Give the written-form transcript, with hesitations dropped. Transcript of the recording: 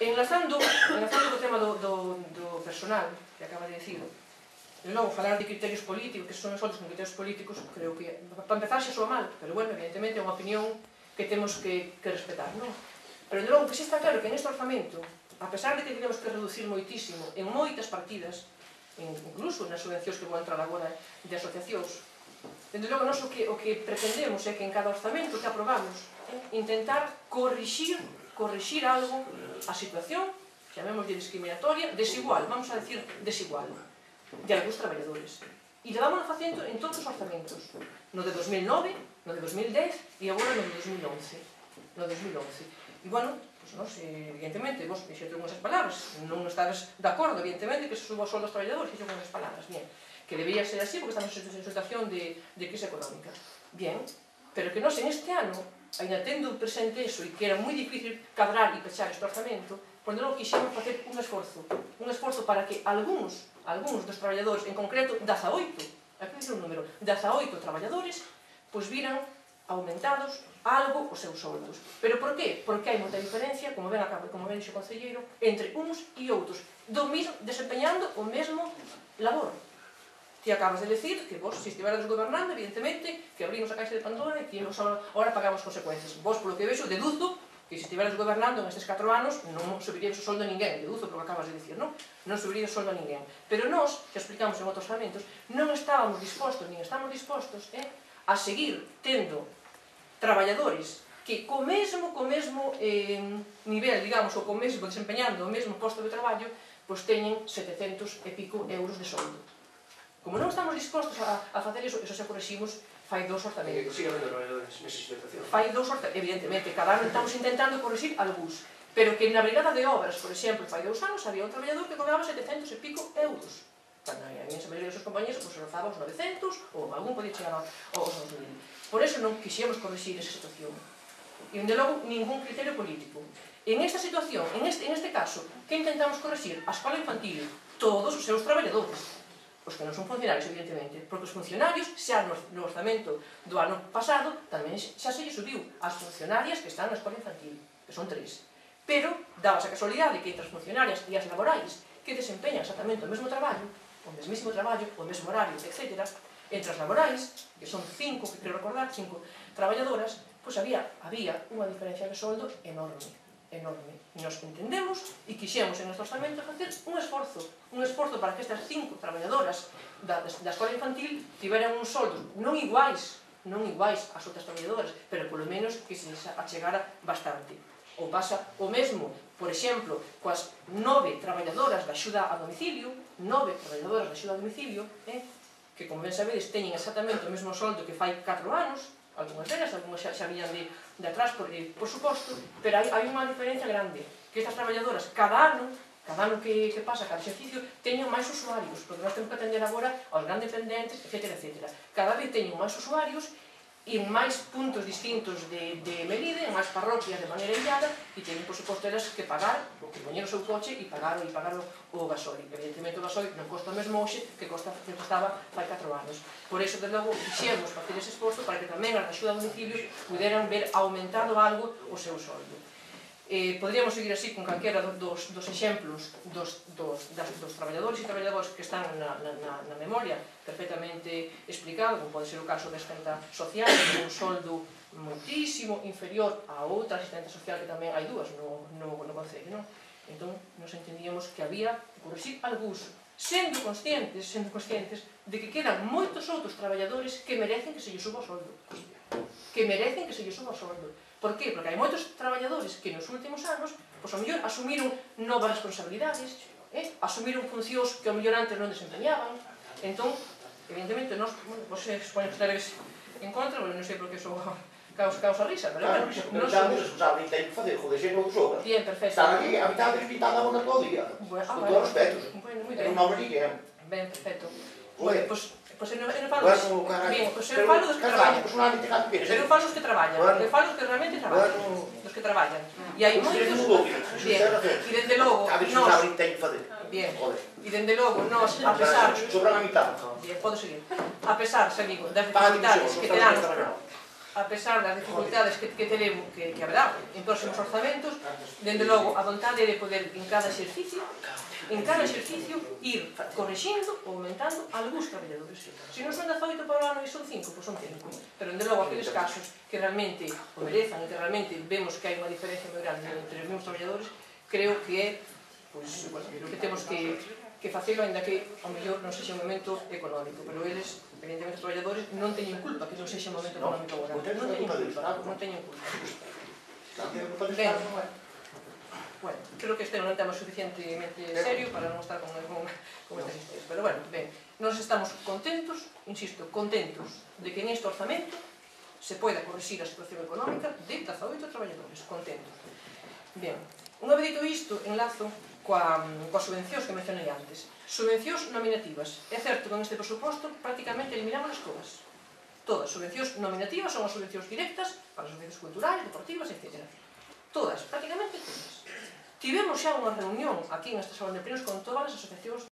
Enlazando co tema do personal, que acaba de dicir, e logo falar de criterios políticos, que son nosotros con criterios políticos, creo que, para empezar, xa soa mal, pero bueno, evidentemente é unha opinión que temos que respetar, non? Pero de logo que xa está claro que neste orzamento, a pesar de que tenemos que reducir moitísimo en moitas partidas, incluso nas subvencións que vou entrar agora de asociacións, dende logo nós o que pretendemos é que en cada orzamento que aprobamos intentar corrixir algo a situación, chamemos de discriminatoria, desigual, vamos a decir desigual, de algúns traballadores. E levámonos facendo en todos os orzamentos, no de 2009, no de 2010 e agora no de 2011. E, bueno, nós, evidentemente, vos dixete unhas palabras, non estades de acordo, evidentemente, que se suba o soldo aos traballadores, dixete unhas palabras, bien, que debía ser así porque estamos en situación de crise económica. Bien, pero que nós en este ano, ainda tendo presente eso, e que era moi difícil cadrar e pechar este orzamento, pois non quixemos facer un esforzo para que algúns dos traballadores, en concreto 18, aquí dice un número, 18 traballadores, pois viran aumentados algo os seus soldos. Pero por qué? Porque hai moita diferencia, como ben dixo o concelleiro, entre uns e outros, desempeñando o mesmo labor. Ti acabas de decir que vos, se estiveras gobernando, evidentemente, que abrimos a caixa de Pandora e que ahora pagamos consecuencias. Vos, polo que vexo, deduzo que se estiveras gobernando nestes 4 anos non subiríades o soldo a ninguén, deduzo polo que acabas de dicir, non? Non subiríades o soldo a ninguén. Pero nós, que explicamos en outros orzamentos, non estábamos dispostos, nin estamos dispostos, a seguir tendo traballadores que co mesmo nivel, digamos, ou co mesmo desempeñando o mesmo posto de traballo, pois teñen 700 e pico euros de soldo. Como non estamos dispostos a facer iso xa correximos fai 2 orzamentos. Sigue habendo traballadores nesa situación. Fai 2 orzamentos, evidentemente, cada ano estamos intentando correxir algúns, pero que na brigada de obras, por exemplo, fai 2 anos, había un traballador que cobraba 700 e pico euros. Cando a inmensa maioría dos seus compañeros rozaba os 900, ou algún podía chegar aos 2000. Por eso non quixemos correxir esa situación. E, de logo, ningún criterio político. En esta situación, en este caso, que intentamos correxir? A escola infantil, todos os seus traballadores. Os que non son funcionarios, evidentemente, porque os funcionarios, xa no orzamento do ano pasado, tamén xa se lle subiu as funcionarias que están na escola infantil, que son 3. Pero, daba a casualidade que entre as funcionarias e as laborais que desempeñan exactamente o mesmo traballo, o mesmísimo traballo, o mesmo horario, etc., entre as laborais, que son 5, que quero recordar, 5 traballadoras, pois había unha diferencia de soldo enorme. E nos entendemos e quixemos en este orzamento facer un esforzo para que estas 5 traballadoras da escola infantil tiveran uns soldos non iguais ás outras traballadoras, pero polo menos que se achegara bastante. Ou pasa o mesmo, por exemplo, coas 9 traballadoras da axuda a domicilio, que, como ben sabedes, teñen exactamente o mesmo soldo que fai 4 anos, algunhas delas, algunhas xa viñan de atrás, por suposto, pero hai unha diferencia grande, que estas traballadoras, cada ano que pasa, cada exercicio, teñen máis usuarios, porque nós temos que atender agora aos grandes dependentes, etc. Cada vez teñen máis usuarios e en máis puntos distintos de Melide, en máis parroquias de maneira illada, e teñen, por suposto, elas que pagar, que poñer o seu coche e pagar o gasóleo. Evidentemente o gasóleo non costa o mesmo hoxe que costaba fai 4 anos. Por iso, de logo, quixemos facer ese esforzo para que tamén as axuda a domicilio puderan ver aumentado algo o seu soldo. Podríamos seguir así con calquera dos exemplos dos traballadores e traballadoras que están na memoria perfectamente explicado, como pode ser o caso da asistenta social, con un soldo moitísimo inferior a outra asistenta social que tamén hai 2 no concello, non? Entón, nos entendíamos que había que corrixir algúns, sendo conscientes de que quedan moitos outros traballadores que merecen que se lle suba o soldo. Por qué? Porque hai moitos traballadores que nos últimos anos, pois ao mellor asumiron novas responsabilidades, asumiron funcións que ao mellor antes non desempeñaban. Entón, evidentemente, nós, vos supoño que estaredes en contra, non sei por que eso causa risa, pero non somos responsables, teño que facer, joder, xe non sobra. Bien, perfecto. Están aquí, a mitad despistada bona todo o día, con todos os respetos. Non me ninguén. Ben, perfecto. Pois eu non falo dos que traballan. Eu falo dos que traballan. Eu falo dos que realmente traballan. Dos que traballan. E hai moitos... Bien, e dende logo... Bien, e dende logo, nós, a pesar... Sobran a mitad. Bien, podo seguir. A pesar, xa digo, das dificultades que tenamos... a pesar das dificultades que teremos, que haberá en próximos orzamentos, dende logo, a vontade de poder en cada exercicio ir corrixindo ou aumentando algúns traballadores. Se non son 18 para o ano e son 5, pois son 5. Pero, dende logo, aqueles casos que realmente o merezan e que realmente vemos que hai unha diferencia moi grande entre os mesmos traballadores, creo que é, pois, bueno, que temos que facelo, ainda que, ao mellor, non sexa un momento económico, pero eles, evidentemente, os traballadores non teñen culpa que non sexa un momento económico agora. Non teñen culpa. Ben, bueno, creo que este non é un tema suficientemente serio para non estar con estas historias. Pero, bueno, ben, nos estamos contentos, insisto, contentos de que neste orzamento se poida corrixir a situación económica de 18 traballadores, contentos. Ben, unha vez dito isto, enlazo coas subvencións que mencionei antes. Subvencións nominativas. É certo que neste presuposto prácticamente eliminamos todas. Todas. Subvencións nominativas son as subvencións directas para as subvencións culturais, deportivas, etc. Todas, prácticamente todas. Tivemos xa unha reunión aquí nesta sala de plenos con todas as asociacións